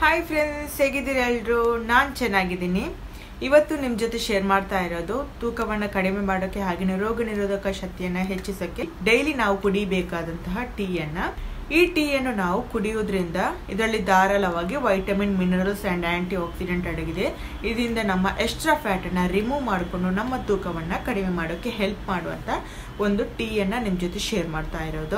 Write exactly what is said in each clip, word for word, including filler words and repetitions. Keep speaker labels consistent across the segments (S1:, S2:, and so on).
S1: Hi friends, ಹೇಗಿದ್ದೀರಾ ಎಲ್ಲರೂ? ನಾನು ಚೆನ್ನಾಗಿದ್ದೀನಿ. ಇವತ್ತು ನಿಮ್ಮ ಜೊತೆ ಶೇರ್ ಮಾಡ್ತಾ ಇರೋದು ತೂಕವನ್ನು ಕಡಿಮೆ ಮಾಡೋಕ್ಕೆ ಹಾಗೆಯೇ ರೋಗ ನಿರೋಧಕ ಶಕ್ತಿಯನ್ನು ಹೆಚ್ಚಿಸೋಕ್ಕೆ ಡೈಲಿ ನಾವು ಕುಡಿಬೇಕಾದಂತಹ ಟೀಯನ್ನು. ಈ ಟೀಯನ್ನು ನಾವು ಕುಡಿಯೋದ್ರಿಂದ ಇದರಲ್ಲಿ ಧಾರಾಳವಾಗಿ vitamin, minerals and antioxidant ಅಡಗಿದೆ. ಇದರಿಂದ ನಮ್ಮ ಎಕ್ಸ್ಟ್ರಾ ಫ್ಯಾಟನ್ನು ರಿಮೂವ್ ಮಾಡಿಕೊಂಡು ನಮ್ಮ ತೂಕವನ್ನು ಕಡಿಮೆ ಮಾಡೋಕ್ಕೆ ಹೆಲ್ಪ್ ಮಾಡುವಂಥ ಒಂದು ಟೀಯನ್ನು ನಿಮ್ಮ ಜೊತೆ ಶೇರ್ ಮಾಡ್ತಾ ಇರೋದು.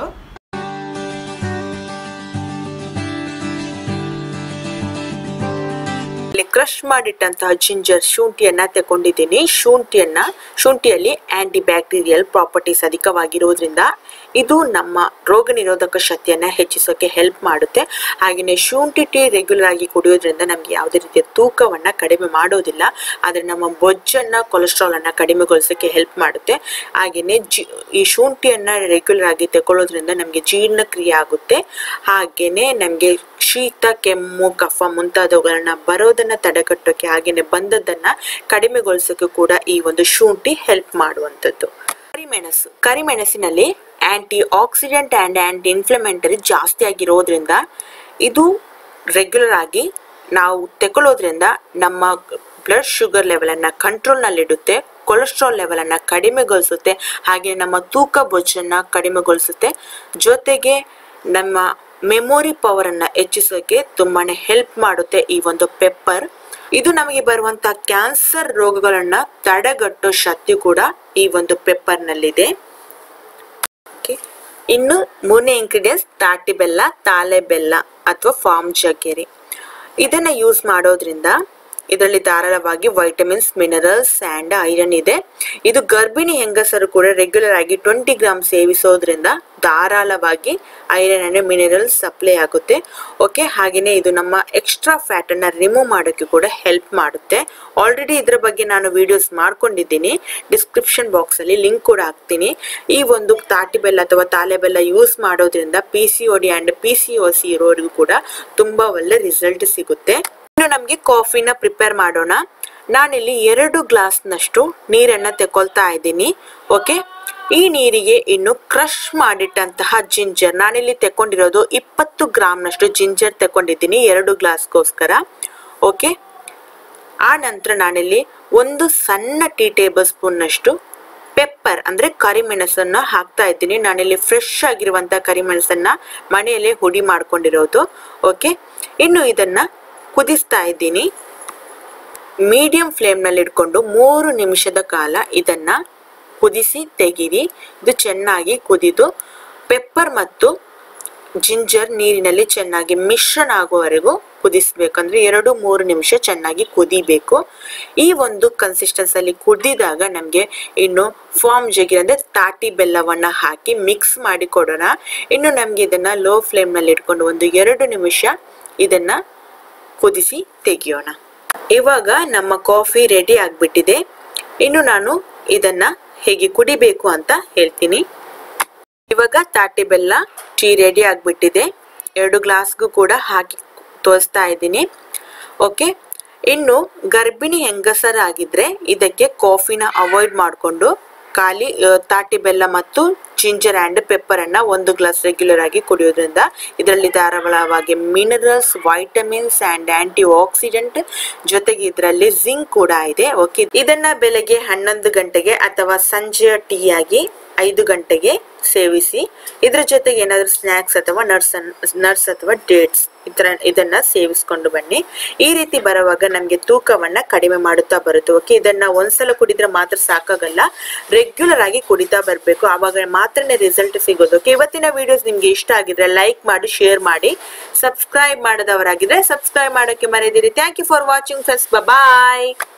S1: ಕ್ರಶ್ ಮಾಡಿಟ್ಟಂತಹ ಜಿಂಜರ್ ಶುಂಠಿಯನ್ನ ತಗೊಂಡಿದ್ದೀನಿ. ಶುಂಠಿಯನ್ನ ಶುಂಠಿಯಲ್ಲಿ ಆಂಟಿ ಬ್ಯಾಕ್ಟೀರಿಯಲ್ ಪ್ರಾಪರ್ಟೀಸ್ ಅಧಿಕವಾಗಿರೋದ್ರಿಂದ ಇದು ನಮ್ಮ ರೋಗ ನಿರೋಧಕ ಶಕ್ತಿಯನ್ನ ಹೆಚ್ಚಿಸೋಕೆ ಹೆಲ್ಪ್ ಮಾಡುತ್ತೆ. ಹಾಗೆಯೇ ಶುಂಠಿ ಟೀ ರೆಗ್ಯುಲರ್ ಆಗಿ ಕುಡಿಯೋದ್ರಿಂದ ನಮ್ಗೆ ಯಾವುದೇ ರೀತಿಯ ತೂಕವನ್ನ ಕಡಿಮೆ ಮಾಡೋದಿಲ್ಲ, ಆದರೆ ನಮ್ಮ ಬೊಜ್ಜನ್ನ, ಕೊಲೆಸ್ಟ್ರಾಲ್ ಅನ್ನ ಕಡಿಮೆಗೊಳಿಸೋಕೆ ಹೆಲ್ಪ್ ಮಾಡುತ್ತೆ. ಹಾಗೆಯೇ ಜಿ ಈ ಶುಂಠಿಯನ್ನ ರೆಗ್ಯುಲರ್ ಆಗಿ ತಗೊಳ್ಳೋದ್ರಿಂದ ನಮಗೆ ಜೀರ್ಣಕ್ರಿಯೆ ಆಗುತ್ತೆ. ಹಾಗೆಯೇ ನಮಗೆ ಶೀತ, ಕೆಮ್ಮು, ಕಫ ಮುಂತಾದವುಗಳನ್ನ ಬರೋದನ್ನ ತಡೆಗಟ್ಟೋಕೆ ಹಾಗೆಯೇ ಬಂದದ್ದನ್ನ ಕಡಿಮೆಗೊಳಿಸೋಕೆ ಕೂಡ ಈ ಒಂದು ಶುಂಠಿ ಹೆಲ್ಪ್ ಮಾಡುವಂಥದ್ದು. ಕರಿಮೆಣಸು ಕರಿಮೆಣಸಿನಲ್ಲಿ antioxidant and anti inflammatory ಜಾಸ್ತಿ ಆಗಿರೋದ್ರಿಂದ ಇದು ರೆಗ್ಯುಲರ್ ಆಗಿ ನಾವು ತಗೊಳ್ಳೋದ್ರಿಂದ ನಮ್ಮ ಬ್ಲಡ್ ಶುಗರ್ ಲೆವೆಲನ್ನು ಕಂಟ್ರೋಲ್ನಲ್ಲಿಡುತ್ತೆ, ಕೊಲೆಸ್ಟ್ರಾಲ್ ಲೆವೆಲನ್ನು ಕಡಿಮೆಗೊಳಿಸುತ್ತೆ, ಹಾಗೆ ನಮ್ಮ ತೂಕ ಬೊಜ್ಜನ್ನು ಕಡಿಮೆಗೊಳಿಸುತ್ತೆ. ಜೊತೆಗೆ ನಮ್ಮ ಮೆಮೊರಿ ಪವರ್ ಅನ್ನ ಹೆಚ್ಚಿಸೋಕೆ ತುಂಬಾನೇ ಹೆಲ್ಪ್ ಮಾಡುತ್ತೆ ಈ ಒಂದು ಪೆಪ್ಪರ್. ಇದು ನಮಗೆ ಬರುವಂತಹ ಕ್ಯಾನ್ಸರ್ ರೋಗಗಳನ್ನ ತಡೆಗಟ್ಟೋ ಶಕ್ತಿ ಕೂಡ ಈ ಒಂದು ಪೆಪ್ಪರ್ ನಲ್ಲಿದೆ. ಇನ್ನು ಮೂರನೇ ಇಂಗ್ರೀಡಿಯೆಂಟ್ಸ್ ತಾಟಿ ಬೆಲ್ಲ, ತಾಳೆ ಬೆಲ್ಲ ಅಥವಾ ಫಾರ್ಮ್ ಜಗ್ಗೆರಿ. ಇದನ್ನ ಯೂಸ್ ಮಾಡೋದ್ರಿಂದ ಇದರಲ್ಲಿ ಧಾರಾಳವಾಗಿ ವೈಟಮಿನ್ಸ್, ಮಿನರಲ್ಸ್ ಆ್ಯಂಡ್ ಐರನ್ ಇದೆ. ಇದು ಗರ್ಭಿಣಿ ಹೆಂಗಸರು ಕೂಡ ರೆಗ್ಯುಲರ್ ಆಗಿ ಟ್ವೆಂಟಿ ಗ್ರಾಮ್ ಸೇವಿಸೋದ್ರಿಂದ ಧಾರಾಳವಾಗಿ ಐರನ್ ಅಂಡ್ ಮಿನರಲ್ಸ್ ಸಪ್ಲೈ ಆಗುತ್ತೆ. ಓಕೆ, ಹಾಗೆಯೇ ಇದು ನಮ್ಮ ಎಕ್ಸ್ಟ್ರಾ ಫ್ಯಾಟನ್ನು ರಿಮೂವ್ ಮಾಡೋಕ್ಕೆ ಕೂಡ ಹೆಲ್ಪ್ ಮಾಡುತ್ತೆ. ಆಲ್ರೆಡಿ ಇದರ ಬಗ್ಗೆ ನಾನು ವಿಡಿಯೋಸ್ ಮಾಡ್ಕೊಂಡಿದ್ದೀನಿ, ಡಿಸ್ಕ್ರಿಪ್ಷನ್ ಬಾಕ್ಸಲ್ಲಿ ಲಿಂಕ್ ಕೂಡ ಹಾಕ್ತೀನಿ. ಈ ಒಂದು ತಾಟಿ ಬೆಲ್ಲ ಅಥವಾ ತಾಳೆ ಬೆಲ್ಲ ಯೂಸ್ ಮಾಡೋದ್ರಿಂದ P C O D and P C O C ಇರೋರಿಗೂ ಕೂಡ ತುಂಬ ಒಳ್ಳೆ ರಿಸಲ್ಟ್ ಸಿಗುತ್ತೆ. ಇನ್ನು ನಮಗೆ ಕಾಫಿನ ಪ್ರಿಪೇರ್ ಮಾಡೋಣ. ನಾನಿಲ್ಲಿ ಎರಡು ಗ್ಲಾಸ್ನಷ್ಟು ನೀರನ್ನು ತಗೊಳ್ತಾ ಇದ್ದೀನಿ. ಓಕೆ, ಈ ನೀರಿಗೆ ಇನ್ನು ಕ್ರಶ್ ಮಾಡಿಟ್ಟಂತಹ ಜಿಂಜರ್, ನಾನಿಲ್ಲಿ ತಗೊಂಡಿರೋದು ಇಪ್ಪತ್ತು ಗ್ರಾಮ್ನಷ್ಟು ಜಿಂಜರ್ ತಗೊಂಡಿದ್ದೀನಿ ಎರಡು ಗ್ಲಾಸ್ಗೋಸ್ಕರ. ಓಕೆ, ಆ ನಂತರ ನಾನಿಲ್ಲಿ ಒಂದು ಸಣ್ಣ ಟೀ ಟೇಬಲ್ ಸ್ಪೂನ್ನಷ್ಟು ಪೆಪ್ಪರ್ ಅಂದರೆ ಕರಿಮೆಣಸನ್ನು ಹಾಕ್ತಾ ಇದ್ದೀನಿ. ನಾನಿಲ್ಲಿ ಫ್ರೆಶ್ ಆಗಿರುವಂಥ ಕರಿಮೆಣಸನ್ನು ಮನೆಯಲ್ಲೇ ಹುಡಿ ಮಾಡ್ಕೊಂಡಿರೋದು. ಓಕೆ, ಇನ್ನು ಇದನ್ನು ಕುದಿಸ್ತಾ ಇದ್ದೀನಿ. ಮೀಡಿಯಂ ಫ್ಲೇಮ್ನಲ್ಲಿ ಇಟ್ಕೊಂಡು ಮೂರು ನಿಮಿಷದ ಕಾಲ ಇದನ್ನ ಕುದಿಸಿ ತೆಗೀರಿ. ಇದು ಚೆನ್ನಾಗಿ ಕುದಿದು ಪೆಪ್ಪರ್ ಮತ್ತು ಜಿಂಜರ್ ನೀರಿನಲ್ಲಿ ಚೆನ್ನಾಗಿ ಮಿಶ್ರಣ ಆಗುವವರೆಗೂ ಕುದಿಸ್ಬೇಕಂದ್ರೆ ಎರಡು ಮೂರು ನಿಮಿಷ ಚೆನ್ನಾಗಿ ಕುದಿಬೇಕು. ಈ ಒಂದು ಕನ್ಸಿಸ್ಟೆನ್ಸಲ್ಲಿ ಕುದಿದಾಗ ನಮಗೆ ಇನ್ನು ಫಾರ್ಮ್ ಜಗ್ಗಿ ಅಂದರೆ ತಾಟಿ ಬೆಲ್ಲವನ್ನು ಹಾಕಿ ಮಿಕ್ಸ್ ಮಾಡಿ ಕೊಡೋಣ. ಇನ್ನು ನಮಗೆ ಇದನ್ನ ಲೋ ಫ್ಲೇಮ್ನಲ್ಲಿ ಇಟ್ಕೊಂಡು ಒಂದು ಎರಡು ನಿಮಿಷ ಇದನ್ನ ಕುದಿಸಿ ತೆಗಿಯೋಣ. ಇವಾಗ ನಮ್ಮ ಕಾಫಿ ರೆಡಿ ಆಗಿಬಿಟ್ಟಿದೆ. ಇನ್ನು ನಾನು ಇದನ್ನ ಹೇಗೆ ಕುಡಿಬೇಕು ಅಂತ ಹೇಳ್ತೀನಿ. ಇವಾಗ ತಾಟಿ ಬೆಲ್ಲ ಟೀ ರೆಡಿ ಆಗಿಬಿಟ್ಟಿದೆ. ಎರಡು ಗ್ಲಾಸ್ಗೂ ಕೂಡ ಹಾಕಿ ತೋರಿಸ್ತಾ ಇದ್ದೀನಿ. ಓಕೆ, ಇನ್ನು ಗರ್ಭಿಣಿ ಹೆಂಗಸರಾಗಿದ್ರೆ ಇದಕ್ಕೆ ಕಾಫಿನ ಅವಾಯ್ಡ್ ಮಾಡಿಕೊಂಡು ಖಾಲಿ ತಾಟಿ ಬೆಲ್ಲ ಮತ್ತು ಜಿಂಜರ್ ಆ್ಯಂಡ್ ಪೆಪ್ಪರನ್ನು ಒಂದು ಗ್ಲಾಸ್ ರೆಗ್ಯುಲರ್ ಆಗಿ ಕುಡಿಯೋದ್ರಿಂದ ಇದರಲ್ಲಿ ಧಾರಾಳವಾಗಿ minerals, vitamins and antioxidant, ಜೊತೆಗೆ ಇದರಲ್ಲಿ ಜಿಂಕ್ ಕೂಡ ಇದೆ. ಓಕೆ, ಇದನ್ನ ಬೆಳಗ್ಗೆ ಹನ್ನೊಂದು ಗಂಟೆಗೆ ಅಥವಾ ಸಂಜೆಯ ಟೀ ಆಗಿ ಐದು ಗಂಟೆಗೆ ಸೇವಿಸಿ. ಇದರ ಜೊತೆಗೆ ಏನಾದರೂ ಸ್ನ್ಯಾಕ್ಸ್ ಅಥವಾ ನಟ್ಸ್ ನಟ್ಸ್ ಅಥವಾ ಡೇಟ್ಸ್ ಇತರ ಇದನ್ನ ಸೇವಿಸ್ಕೊಂಡು ಬನ್ನಿ. ಈ ರೀತಿ ಬರುವಾಗ ನಮಗೆ ತೂಕವನ್ನ ಕಡಿಮೆ ಮಾಡುತ್ತಾ ಬರುತ್ತೆ. ಓಕೆ, ಇದನ್ನ ಒಂದ್ಸಲ ಕುಡಿದ್ರೆ ಮಾತ್ರ ಸಾಕಾಗಲ್ಲ, ರೆಗ್ಯುಲರ್ ಆಗಿ ಕುಡಿತಾ ಬರಬೇಕು, ಆವಾಗ ಮಾತ್ರನೇ ರಿಸಲ್ಟ್ ಸಿಗೋದು. ಓಕೆ, ಇವತ್ತಿನ ವಿಡಿಯೋಸ್ ನಿಮ್ಗೆ ಇಷ್ಟ ಆಗಿದ್ರೆ ಲೈಕ್ ಮಾಡಿ, ಶೇರ್ ಮಾಡಿ, ಸಬ್ಸ್ಕ್ರೈಬ್ ಮಾಡದವರಾಗಿದ್ರೆ ಸಬ್ಸ್ಕ್ರೈಬ್ ಮಾಡೋಕ್ಕೆ ಮರೆಯದಿರಿ. Thank you for watching friends. Bye.